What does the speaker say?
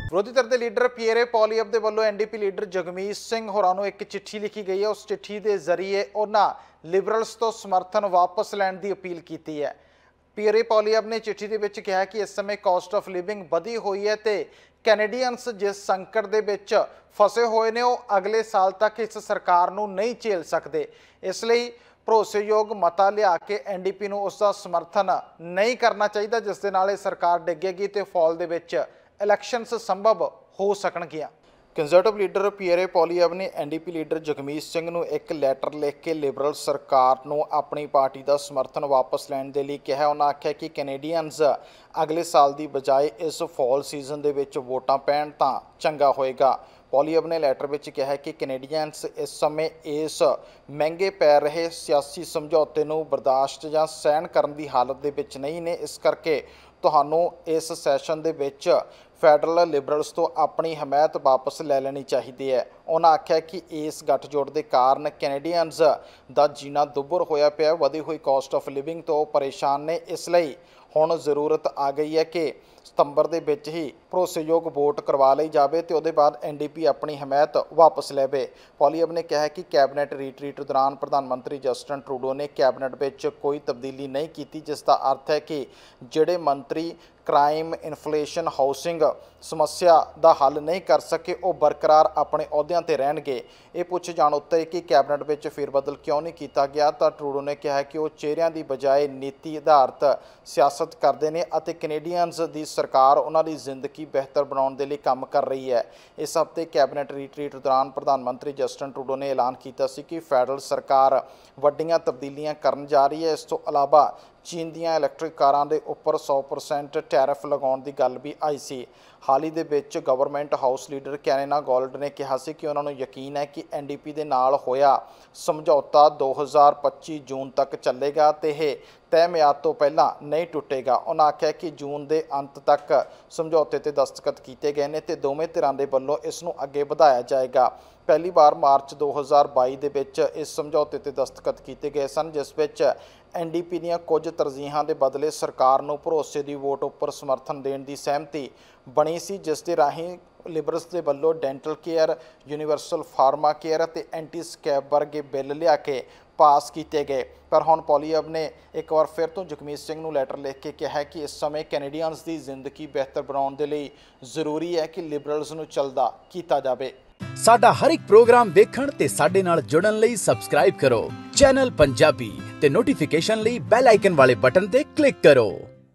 ਵਿਰੋਧੀ ਧਿਰ ਦੇ ਲੀਡਰ ਪੀਅਰੇ ਪੋਲੀਅਬ ਦੇ ਵੱਲੋਂ ਐਨਡੀਪੀ ਲੀਡਰ ਜਗਮੀਤ ਸਿੰਘ ਹੋਰਾਂ ਨੂੰ ਇੱਕ ਚਿੱਠੀ ਲਿਖੀ ਗਈ ਹੈ। ਉਸ ਚਿੱਠੀ ਦੇ ਜ਼ਰੀਏ ਉਹਨਾਂ ਲਿਬਰਲਸ ਤੋਂ ਸਮਰਥਨ ਵਾਪਸ ਲੈਣ ਦੀ ਅਪੀਲ ਕੀਤੀ ਹੈ। ਪੀਅਰੇ ਪੋਲੀਅਬ ਨੇ ਚਿੱਠੀ ਦੇ ਵਿੱਚ ਕਿਹਾ ਕਿ ਇਸ ਸਮੇਂ ਕਾਸਟ ਆਫ ਲਿਵਿੰਗ ਵਧੀ ਹੋਈ ਹੈ ਤੇ ਕੈਨੇਡੀਅਨਸ ਜਿਸ ਸੰਕਟ ਦੇ ਵਿੱਚ ਫਸੇ ਹੋਏ ਨੇ ਉਹ ਅਗਲੇ ਸਾਲ ਤੱਕ ਇਸ ਸਰਕਾਰ ਨੂੰ ਨਹੀਂ ਝੇਲ ਸਕਦੇ। ਇਸ ਲਈ ਭਰੋਸੇਯੋਗ ਮਤਾ ਲਿਆ ਕੇ ਐਨਡੀਪੀ ਨੂੰ ਉਸ ਦਾ ਸਮਰਥਨ ਨਹੀਂ ਕਰਨਾ ਚਾਹੀਦਾ, ਜਿਸ ਦੇ ਨਾਲ ਇਹ ਸਰਕਾਰ ਡਿੱਗੇਗੀ ਤੇ ਫਾਲ ਦੇ ਵਿੱਚ ਇਲੈਕਸ਼ਨਸ ਸੰਭਵ ਹੋ ਸਕਣਗੀਆਂ। ਕੰਜ਼ਰਵੇਟਿਵ ਲੀਡਰ ਪੀਅਰੇ ਪੋਲੀਅਬ ਨੇ ਐਨਡੀਪੀ ਲੀਡਰ ਜਗਮੀਤ ਸਿੰਘ ਨੂੰ ਇੱਕ ਲੈਟਰ ਲਿਖ ਕੇ ਲਿਬਰਲ ਸਰਕਾਰ ਨੂੰ ਆਪਣੀ ਪਾਰਟੀ ਦਾ ਸਮਰਥਨ ਵਾਪਸ ਲੈਣ ਦੇ ਲਈ ਕਿਹਾ। ਉਹਨਾਂ ਆਖਿਆ ਕਿ ਕੈਨੇਡੀਅਨਸ ਅਗਲੇ ਸਾਲ ਦੀ ਬਜਾਏ ਇਸ ਫਾਲ ਸੀਜ਼ਨ ਦੇ ਵਿੱਚ ਵੋਟਾਂ ਪੈਣ ਤਾਂ ਚੰਗਾ ਹੋਏਗਾ। ਪੋਲੀਅਬ ਨੇ ਲੈਟਰ ਵਿੱਚ ਕਿਹਾ ਕਿ ਕੈਨੇਡੀਅਨਸ ਇਸ ਸਮੇਂ ਇਸ ਮਹਿੰਗੇ ਪੈ ਰਹੇ ਸਿਆਸੀ ਸਮਝੌਤੇ ਨੂੰ ਬਰਦਾਸ਼ਤ ਜਾਂ ਸਹਿਣ ਕਰਨ ਦੀ ਹਾਲਤ ਦੇ ਵਿੱਚ ਨਹੀਂ ਨੇ। ਇਸ ਕਰਕੇ ਤੁਹਾਨੂੰ ਇਸ ਸੈਸ਼ਨ ਦੇ ਵਿੱਚ ਫੈਡਰਲ ਲਿਬਰਲਸ ਤੋਂ ਆਪਣੀ ਹਮਾਇਤ ਵਾਪਸ ਲੈ ਲੈਣੀ ਚਾਹੀਦੀ ਹੈ। ਉਹਨਾਂ ਆਖਿਆ ਕਿ ਇਸ ਗੱਠਜੋੜ ਦੇ ਕਾਰਨ ਕੈਨੇਡੀਅਨਸ ਦਾ ਜੀਣਾ ਦੁੱਭਰ ਹੋਇਆ ਪਿਆ, ਵਧੀ ਹੋਈ ਕਾਸਟ ਆਫ ਲਿਵਿੰਗ ਤੋਂ ਪਰੇਸ਼ਾਨ ਨੇ। ਇਸ ਲਈ ਹੁਣ ਜ਼ਰੂਰਤ ਆ ਗਈ ਹੈ ਕਿ ਸਤੰਬਰ ਦੇ ਵਿੱਚ ਹੀ ਭਰੋਸੇਯੋਗ ਵੋਟ ਕਰਵਾ ਲਈ ਜਾਵੇ ਤੇ ਉਹਦੇ ਬਾਅਦ ਐਨਡੀਪੀ ਆਪਣੀ ਹਮਾਇਤ ਵਾਪਸ ਲੈਵੇ। ਪੋਲੀਅਬ ਨੇ ਕਿਹਾ ਕਿ ਕੈਬਨਿਟ ਰੀਟਰੀਟ ਦੌਰਾਨ ਪ੍ਰਧਾਨ ਮੰਤਰੀ ਜਸਟਿਨ ਟਰੂਡੋ ਨੇ ਕੈਬਨਿਟ ਵਿੱਚ ਕੋਈ ਤਬਦੀਲੀ ਨਹੀਂ ਕੀਤੀ, ਜਿਸ ਦਾ ਅਰਥ ਹੈ ਕਿ ਜਿਹੜੇ ਮੰਤਰੀ ਕ੍ਰਾਈਮ, ਇਨਫਲੇਸ਼ਨ, ਹਾਊਸਿੰਗ ਸਮੱਸਿਆ ਦਾ ਹੱਲ ਨਹੀਂ ਕਰ ਸਕੇ ਉਹ ਬਰਕਰਾਰ ਆਪਣੇ ਅਹੁਦਿਆਂ ਤੇ ਰਹਿਣਗੇ। ਇਹ ਪੁੱਛ ਜਾਣ ਉੱਤੇ ਕਿ ਕੈਬਨਿਟ ਵਿੱਚ ਫੇਰਬਦਲ ਕਿਉਂ ਨਹੀਂ ਕੀਤਾ ਗਿਆ ਤਾਂ ਟਰੂਡੋ ਨੇ ਕਿਹਾ ਕਿ ਉਹ ਚਿਹਰਿਆਂ ਦੀ ਬਜਾਏ ਨੀਤੀ ਆਧਾਰਿਤ ਸਿਆਸਤ ਕਰਦੇ ਨੇ ਅਤੇ ਕੈਨੇਡੀਅਨਸ ਦੀ ਸਰਕਾਰ ਉਹਨਾਂ ਦੀ ਜ਼ਿੰਦਗੀ ਬਿਹਤਰ ਬਣਾਉਣ ਦੇ ਲਈ ਕੰਮ ਕਰ ਰਹੀ ਹੈ। ਇਸ ਹਫ਼ਤੇ ਕੈਬਨਿਟ ਰੀਟਰੀਟ ਦੌਰਾਨ ਪ੍ਰਧਾਨ ਮੰਤਰੀ ਜਸਟਿਨ ਟਰੂਡੋ ਨੇ ਐਲਾਨ ਕੀਤਾ ਸੀ ਕਿ ਫੈਡਰਲ ਸਰਕਾਰ ਵੱਡੀਆਂ ਤਬਦੀਲੀਆਂ ਕਰਨ ਜਾ ਰਹੀ ਹੈ। ਇਸ ਤੋਂ ਇਲਾਵਾ ਚੀਨ ਦੀਆਂ ਇਲੈਕਟ੍ਰਿਕ ਕਾਰਾਂ ਦੇ ਉੱਪਰ 100% ਟੈਰਿਫ ਲਗਾਉਣ ਦੀ ਗੱਲ ਵੀ ਆਈ ਸੀ। ਹਾਲ ਹੀ ਦੇ ਵਿੱਚ government house leader Karina Gould ਨੇ ਕਿਹਾ ਸੀ ਕਿ ਉਹਨਾਂ ਨੂੰ ਯਕੀਨ ਹੈ ਕਿ ਐਨਡੀਪੀ ਦੇ ਨਾਲ ਹੋਇਆ ਸਮਝੌਤਾ 2025 ਜੂਨ ਤੱਕ ਚੱਲੇਗਾ ਤੇ ਇਹ ਤੈਅ ਮਿਆਦ ਤੋਂ ਪਹਿਲਾਂ ਨਹੀਂ ਟੁੱਟੇਗਾ। ਉਹਨਾਂ ਆਖਿਆ ਕਿ ਜੂਨ ਦੇ ਅੰਤ ਤੱਕ ਸਮਝੌਤੇ ਤੇ ਦਸਤਖਤ ਕੀਤੇ ਗਏ ਨੇ ਤੇ ਦੋਵੇਂ ਧਿਰਾਂ ਦੇ ਵੱਲੋਂ ਇਸ ਨੂੰ ਅੱਗੇ ਵਧਾਇਆ ਜਾਏਗਾ। ਪਹਿਲੀ ਵਾਰ ਮਾਰਚ 2022 ਦੇ ਵਿੱਚ ਇਸ ਸਮਝੌਤੇ ਤੇ ਦਸਤਖਤ ਕੀਤੇ ਗਏ ਸਨ, ਜਿਸ ਵਿੱਚ ਐਨਡੀਪੀ ਦੀਆਂ ਕੁਝ ਤਰਜੀਹਾਂ ਦੇ ਬਦਲੇ ਸਰਕਾਰ ਨੂੰ ਭਰੋਸੇ ਦੀ ਵੋਟ ਉੱਪਰ ਸਮਰਥਨ ਦੇਣ ਦੀ ਸਹਿਮਤੀ ਬਣੀ ਸੀ, ਜਿਸ ਦੇ ਰਾਹੀਂ ਲਿਬਰਲਸ ਦੇ ਵੱਲੋਂ dental care, universal pharma care ਅਤੇ ਐਂਟੀ ਸਕੈਬ ਵਰਗੇ ਬਿੱਲ ਲਿਆ ਕੇ ਪਾਸ ਕੀਤੇ ਗਏ। ਪਰ ਹੁਣ ਪੋਲੀਅਬ ਨੇ ਇੱਕ ਵਾਰ ਫਿਰ ਤੋਂ ਜਗਮੀਤ ਸਿੰਘ ਨੂੰ ਲੈਟਰ ਲਿਖ ਕੇ ਕਿਹਾ ਕਿ ਇਸ ਸਮੇਂ ਕੈਨੇਡੀਅਨਸ ਦੀ ਜ਼ਿੰਦਗੀ ਬਿਹਤਰ ਬਣਾਉਣ ਦੇ ਲਈ ਜ਼ਰੂਰੀ ਹੈ ਕਿ ਲਿਬਰਲਸ ਨੂੰ ਚੱਲਦਾ ਕੀਤਾ ਜਾਵੇ। ਸਾਡਾ ਹਰ ਇੱਕ ਪ੍ਰੋਗਰਾਮ ਵੇਖਣ ਤੇ ਸਾਡੇ ਨਾਲ ਜੁੜਨ ਲਈ ਸਬਸਕ੍ਰਾਈਬ ਕਰੋ ਚੈਨਲ ਪੰਜਾਬੀ ਤੇ ਨੋਟੀਫਿਕੇਸ਼ਨ ਲਈ ਬੈਲ ਆਈਕਨ ਵਾਲੇ ਬਟਨ ਤੇ ਕਲਿੱਕ ਕਰੋ।